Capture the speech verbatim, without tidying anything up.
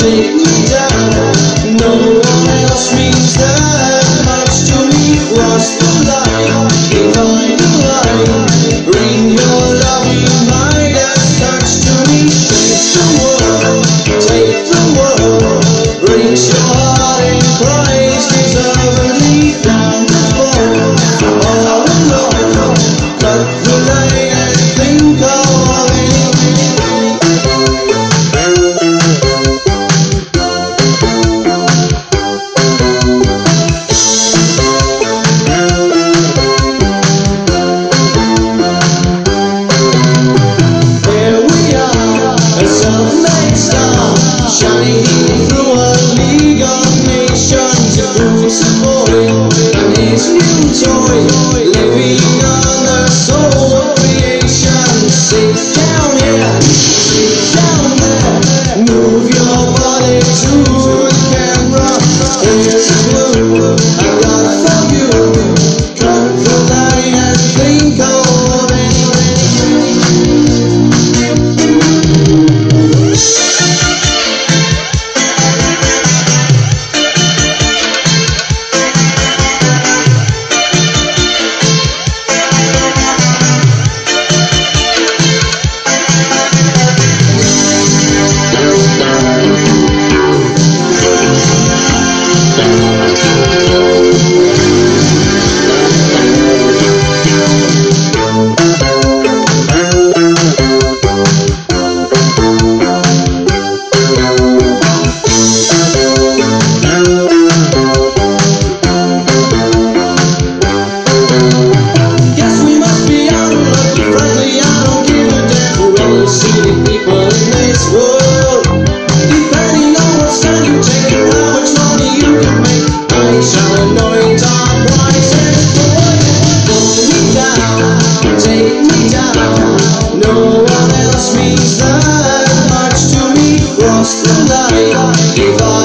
take me down. No one else means that much to me. Cross the line, divide the line. Bring your loving mind and touch to me. Shake the world, take the world. Breaks your heart and cries deservedly down the floor. All alone, cut the line and think of anything. There we are, a self-made star, shining through a league of nations. Who's a boy and his new toy, living on the soul of creation. Sit down here, sit down there, move your body to the camera. Here's a clue I got for you. Cut the line and think of anything. Take me down, no one else means that much to me. Cross the line, if I